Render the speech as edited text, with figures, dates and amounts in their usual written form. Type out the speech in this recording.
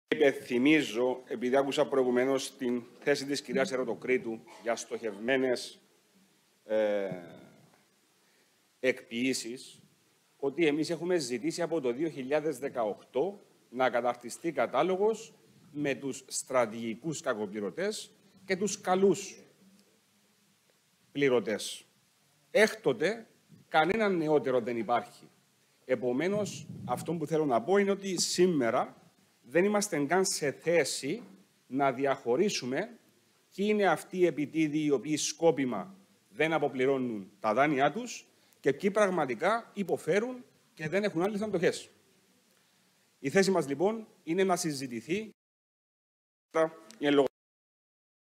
Υπενθυμίζω, επειδή άκουσα προηγουμένως την θέση της κυρίας Ερωτοκρήτου για στοχευμένες εκποιήσεις, ότι εμείς έχουμε ζητήσει από το 2018 να καταρτιστεί κατάλογος με τους στρατηγικούς κακοπληρωτές και τους καλούς πληρωτές. Έκτοτε, κανένα νεότερο δεν υπάρχει. Επομένως, αυτό που θέλω να πω είναι ότι σήμερα δεν είμαστε καν σε θέση να διαχωρίσουμε ποιοι είναι αυτοί οι επιτίδιοι οι οποίοι σκόπιμα δεν αποπληρώνουν τα δάνειά τους και ποιοι πραγματικά υποφέρουν και δεν έχουν άλλες αντοχές. Η θέση μας, λοιπόν, είναι να συζητηθεί η εν λόγω